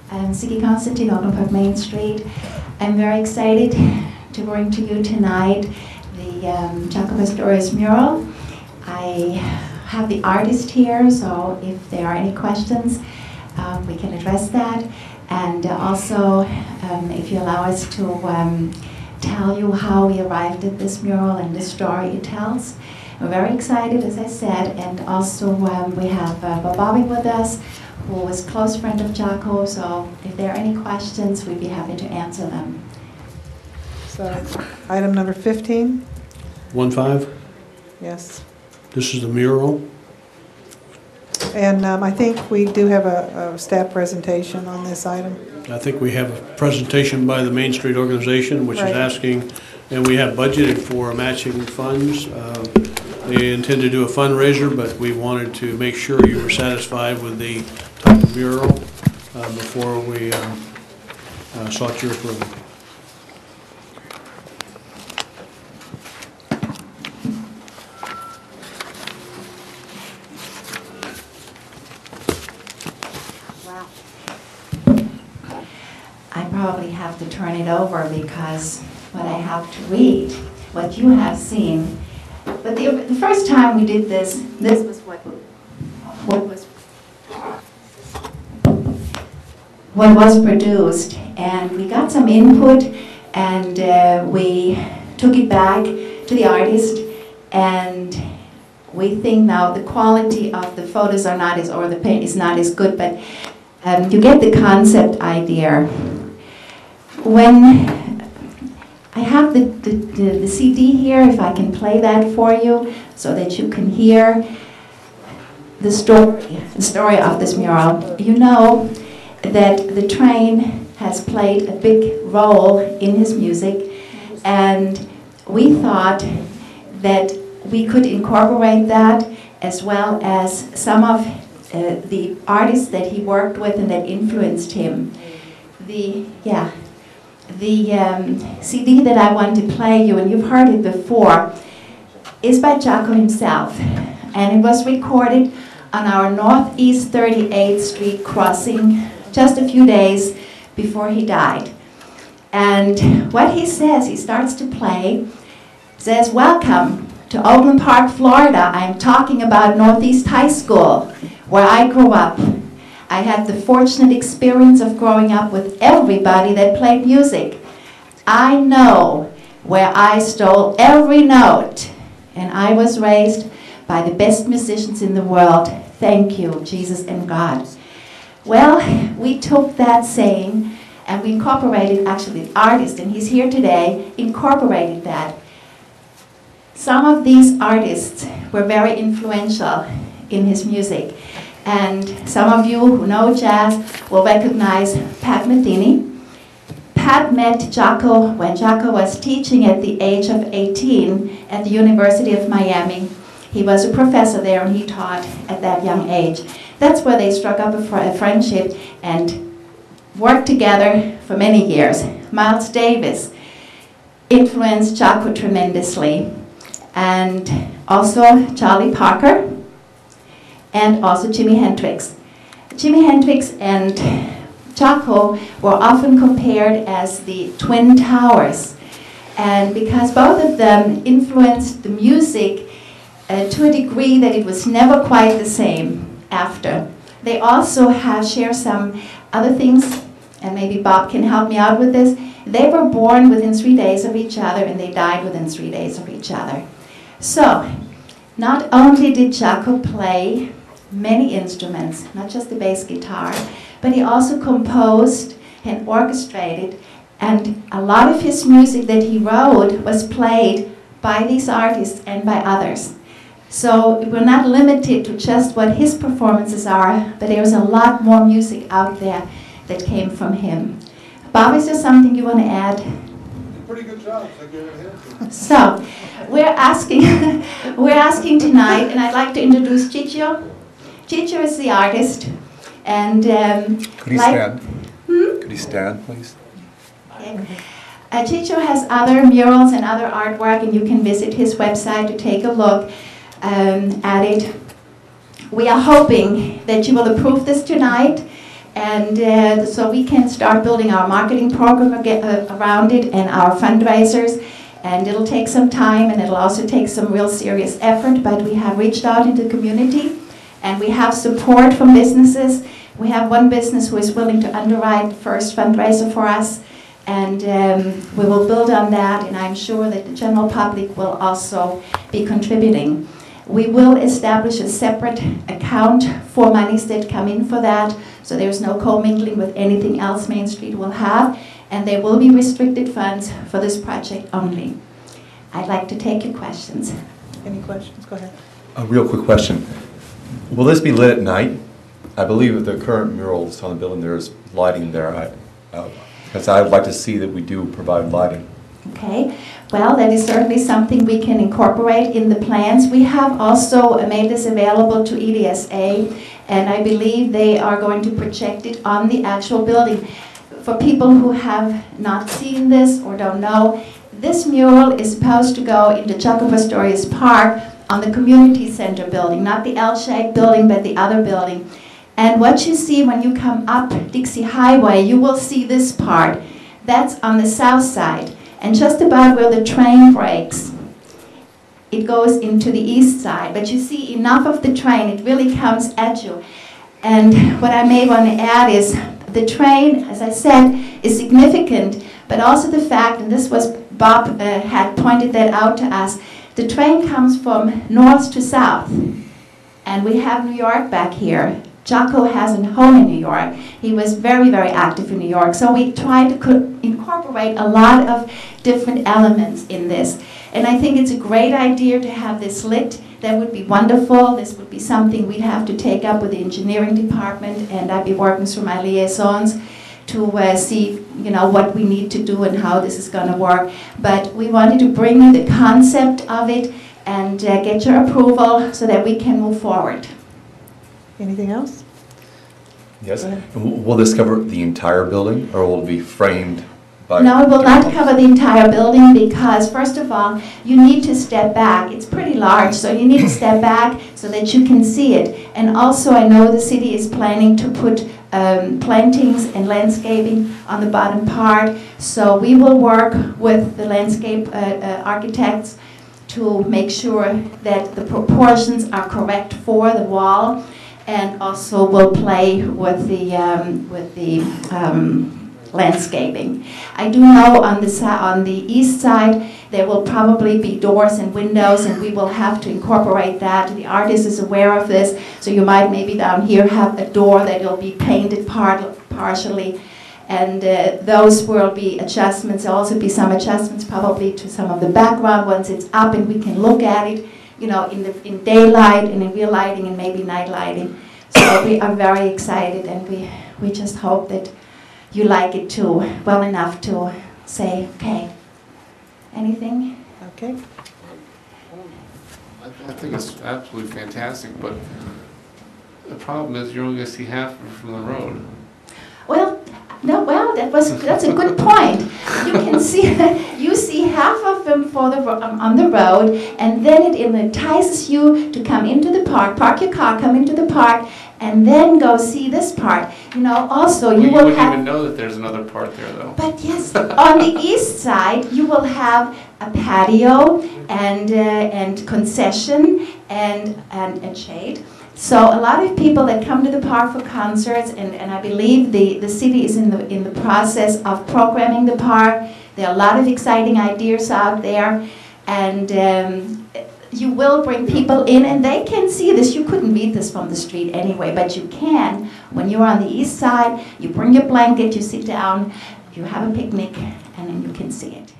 I'm Siegi Constantine, Oakland Park Main Street. I'm very excited to bring to you tonight the Jaco Pastorius mural. I have the artist here, so if there are any questions, we can address that. And also, if you allow us to tell you how we arrived at this mural and the story it tells. We're very excited, as I said, and also we have Bobby with us, who was a close friend of Jaco, so if there are any questions, we'd be happy to answer them. So, item number 15? 1-5? Yes. This is the mural. And I think we do have a staff presentation on this item. I think we have a presentation by the Main Street organization, which is asking, and we have budgeted for matching funds. They intend to do a fundraiser, but we wanted to make sure you were satisfied with the type of mural before we sought your approval. I probably have to turn it over because what I have to read, what you have seen. But the first time we did this was what was produced, and we got some input, and we took it back to the artist, and we think now the quality of the photos are not as, or the paint is not as good, but you get the concept idea. When I have the CD here, if I can play that for you, so that you can hear the story of this mural. You know that the train has played a big role in his music, and we thought that we could incorporate that, as well as some of the artists that he worked with and that influenced him. The CD that I want to play you, and you've heard it before, is by Jaco himself, and it was recorded on our Northeast 38th Street crossing just a few days before he died. And what he says, he starts to play, says, "Welcome to Oakland Park, Florida. I'm talking about Northeast High School, where I grew up. I had the fortunate experience of growing up with everybody that played music. I know where I stole every note, and I was raised by the best musicians in the world. Thank you, Jesus and God." Well, we took that saying and we incorporated, actually the artist, and he's here today, incorporated that. Some of these artists were very influential in his music. And some of you who know jazz will recognize Pat Metheny. Pat met Jaco when Jaco was teaching at the age of 18 at the University of Miami. He was a professor there and he taught at that young age. That's where they struck up a friendship and worked together for many years. Miles Davis influenced Jaco tremendously, and also Charlie Parker, and also Jimi Hendrix. Jimi Hendrix and Jaco were often compared as the Twin Towers, and because both of them influenced the music to a degree that it was never quite the same after. They also share some other things, and maybe Bob can help me out with this. They were born within 3 days of each other, and they died within 3 days of each other. So, not only did Jaco play many instruments, not just the bass guitar, but he also composed and orchestrated, and a lot of his music that he wrote was played by these artists and by others. So we're not limited to just what his performances are, but there's a lot more music out there that came from him. Bob, is there something you want to add? Pretty good job. Thank you. So, we're asking tonight, and I'd like to introduce Ciccio. Ciccio is the artist, and Could he stand? Could he stand, please? Okay. Ciccio has other murals and other artwork, and you can visit his website to take a look at it. We are hoping that you will approve this tonight, And so we can start building our marketing program around it and our fundraisers. And it'll take some time, and it'll also take some real serious effort, but we have reached out into the community, and we have support from businesses. We have one business who is willing to underwrite the first fundraiser for us, and we will build on that, and I'm sure that the general public will also be contributing. We will establish a separate account for monies that come in for that, so there's no commingling with anything else Main Street will have, and there will be restricted funds for this project only. I'd like to take your questions. Any questions? Go ahead. A real quick question. Will this be lit at night? I believe with the current murals on the building, there's lighting there. Because I would like to see that we do provide lighting. Okay, well, that is certainly something we can incorporate in the plans. We have also made this available to EDSA, and I believe they are going to project it on the actual building. For people who have not seen this or don't know, this mural is supposed to go into Jaco Pastorius Park on the community center building, not the L-shaped building, but the other building. And what you see when you come up Dixie Highway, you will see this part. That's on the south side. And just about where the train breaks, it goes into the east side. But you see enough of the train, it really comes at you. And what I may want to add is the train, as I said, is significant, but also the fact, and this was Bob had pointed that out to us, the train comes from north to south. And we have New York back here. Jaco has a home in New York. He was very, very active in New York. So we tried to incorporate a lot of different elements in this. And I think it's a great idea to have this lit. That would be wonderful. This would be something we'd have to take up with the engineering department, and I'd be working through my liaisons to see, you know, what we need to do and how this is going to work. But we wanted to bring you the concept of it and get your approval so that we can move forward. Anything else? Yes. Will this cover the entire building, or will it be framed by... No, it will not cover the entire building because, first of all, you need to step back. It's pretty large, so you need to step back so that you can see it. And also, I know the city is planning to put plantings and landscaping on the bottom part. So we will work with the landscape architects to make sure that the proportions are correct for the wall. And also we'll play with the landscaping. I do know on the east side there will probably be doors and windows, and we will have to incorporate that. The artist is aware of this, so you might maybe down here have a door that will be painted partially, and those will be adjustments. There'll also be some adjustments probably to some of the background once it's up and we can look at it, you know, in daylight and in real lighting and maybe night lighting. So we are very excited, and we just hope that you like it too, well enough to say, okay. Anything? Okay. I think it's absolutely fantastic, but the problem is you're only going to see half of it from the road. Well, no, well, that's a good point. You can see, you see half of them on the road, and then it entices you to come into the park your car, come into the park, and then go see this part. You know, also you will have... You wouldn't even know that there's another part there, though. But yes, on the east side, you will have a patio and concession and shade. So a lot of people that come to the park for concerts, and I believe the city is in the process of programming the park. There are a lot of exciting ideas out there, and you will bring people in, and they can see this. You couldn't read this from the street anyway, but you can. When you're on the east side, you bring your blanket, you sit down, you have a picnic, and then you can see it.